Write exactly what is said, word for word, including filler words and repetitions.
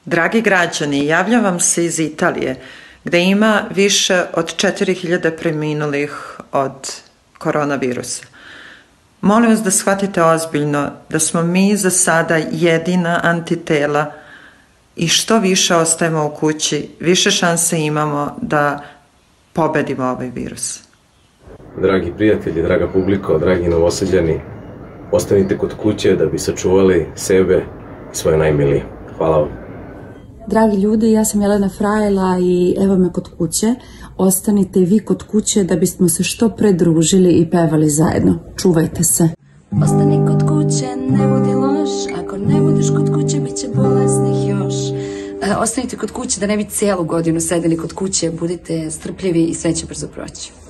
Dragi građani, javljam vam se iz Italije, gde ima više od četiri hiljade preminulih od koronavirusa. Molim vas da shvatite ozbiljno da smo mi za sada jedina antitela i što više ostajemo u kući, više šanse imamo da pobedimo ovaj virus. Dragi prijatelji, draga publiko, dragi Novosađani, ostanite kod kuće da bi sačuvali sebe i svoje najmilije. Hvala vam. Dragi ljudi, ja sam Jelena Frajla i evo me kod kuće. Ostanite i vi kod kuće da bismo se što pre družili i pevali zajedno. Čuvajte se. Ostani kod kuće, ne budi loš. Ako ne budiš kod kuće, bit će bolesnih još. E, ostanite kod kuće da ne bi cijelu godinu sedeli kod kuće. Budite strpljivi i sve će brzo proći.